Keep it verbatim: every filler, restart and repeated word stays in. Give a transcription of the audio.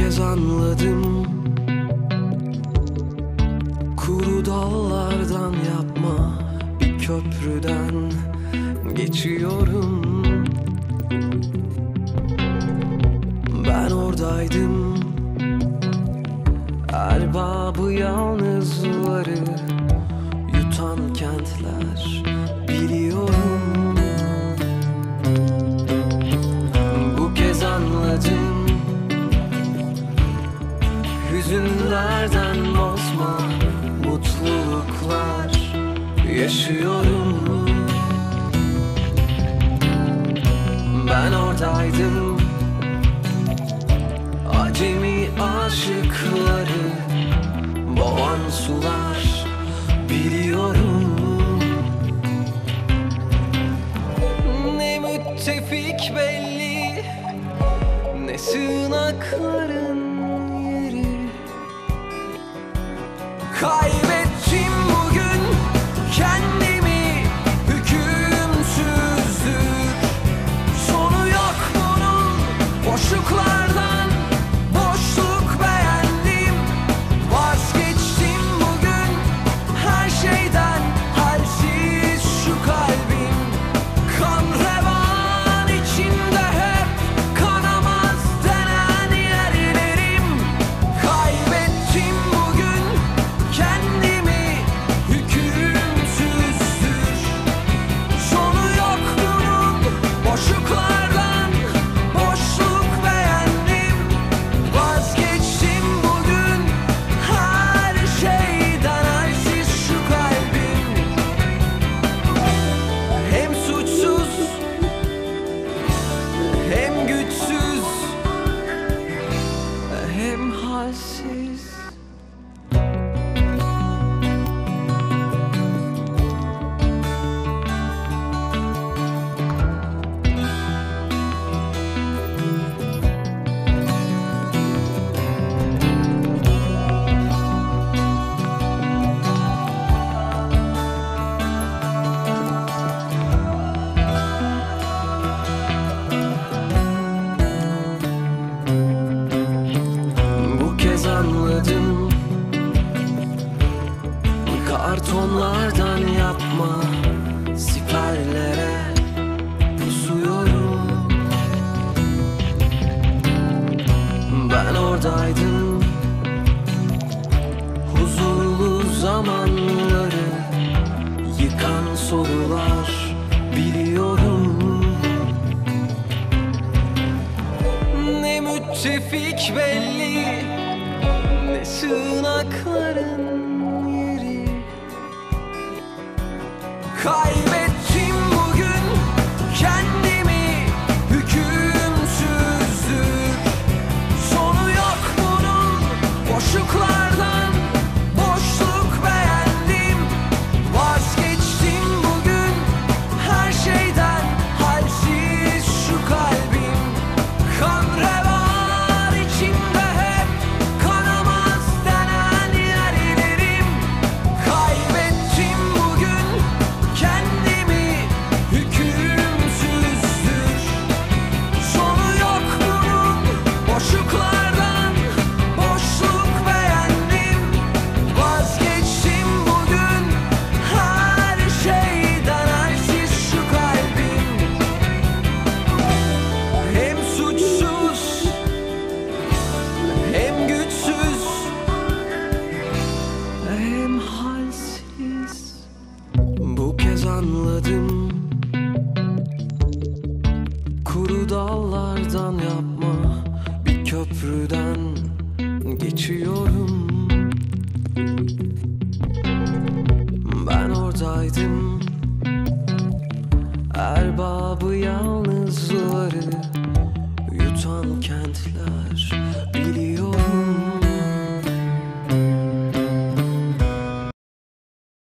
kez anladım, kuru dallardan yapma bir köprüden geçiyorum. Ben oradaydım, erbabı yalnızları yutan kentler biliyorum. Bu kez anladım, hüzünlerden bozma mutluluklar yaşıyorum. Ben oradaydım, acemi aşıkları boğan sular biliyorum. Ne müttefik belli, ne sığınakların yeri. Kaybettim bugün kendimi, hükümsüzdür. Sonu yok bunun, boşluklardan boşluk beğendim. Vazgeçtim bugün her şeyden, halsiz şu kalbim. Kan revan içinde hep, kanamaz denen yerlerim. Kaybettim bugün kendimi, hükümsüzdür. Sonu yok bunun, boşluklardan boşluk beğendim. Vazgeçtim bugün her şeyden, halsiz şu kalbim. Hem suçsuz hem güçsüz hem halsiz. Bu kez anladım, kartonlardan yapma siperlere pusuyorum. Ben oradaydım, huzurlu zamanları yıkan sorular biliyorum. Ne müttefik belli, ne sığınakların yeri. Kaybettim bugün kendimi, hükümsüzdür. Sonu yok bunun, boşluklardan boşluk beğendim. Vazgeçtim bugün her şeyden, halsiz şu kalbim. Kan revan içinde hep, kanamaz denen yerlerim. Kaybettim bugün kendimi, hükümsüzdür. Sonu yok bunun, boşluklardan boşluk beğendim. Vazgeçtim bugün her şeyden, halsiz şu kalbim. Hem suçsuz hem güçsüz hem halsiz. Bu kez anladım, kuru dallardan yapma bir köprüden geçiyorum. Ben oradaydım, erbabı yalnızlığı